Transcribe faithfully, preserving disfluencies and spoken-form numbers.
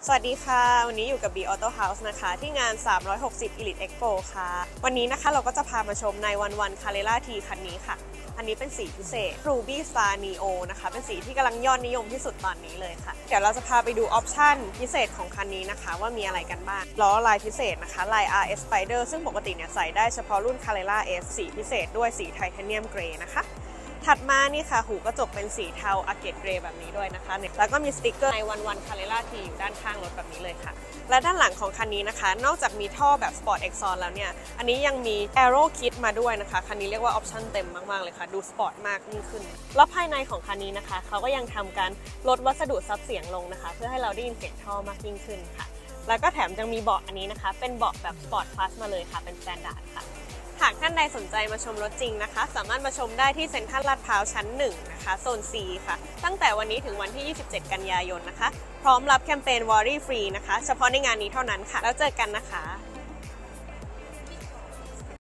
สวัสดีค่ะวันนี้อยู่กับ B Auto House นะคะที่งานสามร้อยหกสิบ Elite Expo ค่ะวันนี้นะคะเราก็จะพามาชมในวันวัน Carrera T คันนี้ค่ะอันนี้เป็นสีพิเศษ Ruby Star Neo นะคะเป็นสีที่กำลังยอดนิยมที่สุดตอนนี้เลยค่ะเดี๋ยวเราจะพาไปดูออปชั่นพิเศษของคันนี้นะคะว่ามีอะไรกันบ้างล้อลายพิเศษนะคะลาย อาร์ เอส Spider ซึ่งปกติเนี่ยใส่ได้เฉพาะรุ่น Carrera S สีพิเศษด้วยสีไทเทเนียมเกรย์นะคะถัดมานี่ค่ะหูกระจกเป็นสีเทาอาเกตเกรย์แบบนี้ด้วยนะคะแล้วก็มีสติกเกอร์ในวันวัน Carrera T อยู่ด้านข้างรถแบบนี้เลยค่ะและด้านหลังของคันนี้นะคะนอกจากมีท่อแบบ Sport Exhaust แล้วเนี่ยอันนี้ยังมี Aero Kit มาด้วยนะคะคันนี้เรียกว่าออปชั่นเต็มมากๆเลยค่ะดูสปอร์ตมากยิ่งขึ้นแล้วภายในของคันนี้นะคะเขาก็ยังทำการลดวัสดุซับเสียงลงนะคะเพื่อให้เราได้ยินเสียงท่อมากยิ่งขึ้นค่ะแล้วก็แถมยังมีเบาะอันนี้นะคะเป็นเบาะแบบ Sport Plus มาเลยค่ะเป็น Standard ค่ะหากท่านใดสนใจมาชมรถจริงนะคะสามารถมาชมได้ที่เซ็นทรัลลาดพร้าวชั้นหนึ่งนะคะโซน C ค่ะตั้งแต่วันนี้ถึงวันที่ยี่สิบเจ็ดกันยายนนะคะพร้อมรับแคมเปญ Worry Free นะคะเฉพาะในงานนี้เท่านั้นค่ะแล้วเจอกันนะคะ